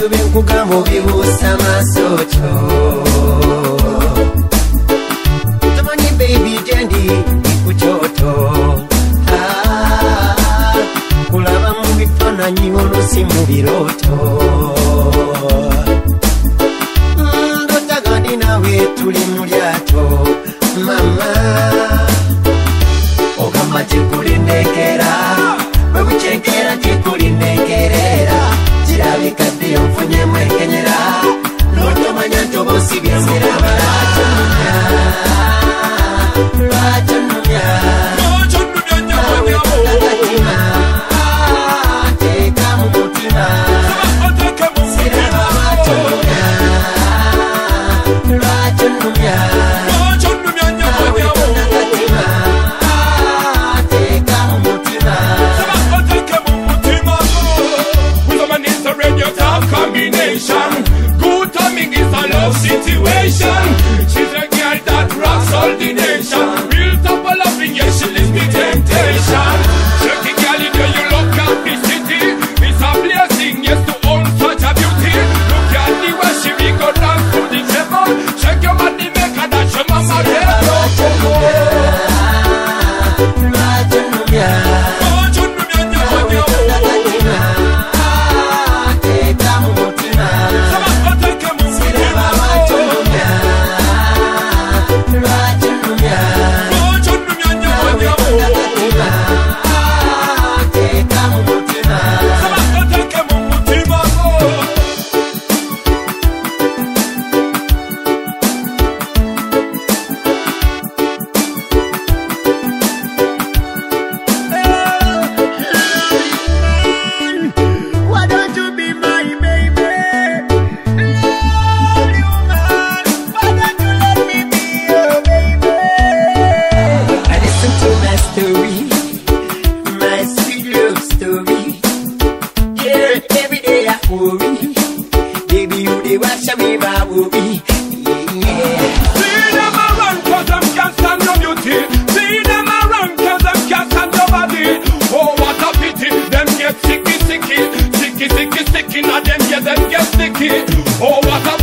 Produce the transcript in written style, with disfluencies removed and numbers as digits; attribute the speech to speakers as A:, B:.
A: Ebintu by'enkugamba obibuusa maasocho. Tamanyi baby gyendi ikuchoto. Kulaba mu bifaananyi oluusi mu birooto. Ndotaga ndi nawe tuli mu lyato mama. Ogamba tikulinekera bwe bukyekera tikulinekerera. Kirabika ddi onfunye mwekenyera n'otomanya nti oba osibye miraba. Lwaki onumya akatima teeka mu mutima. Siraba lwaki onumya. Lwaki onumya akatima teeka mu mutima.
B: Combination. Good timing is a love situation. She's a girl that rocks all the nation. Real top of loving, yes, she lives me temptation. Shaking girl, you know you look at the city. It's a blessing, yes, to own such a beauty. Look at the way she be go dance to the table. Shake your body, make her dance, your mama get sticky. Oh, what a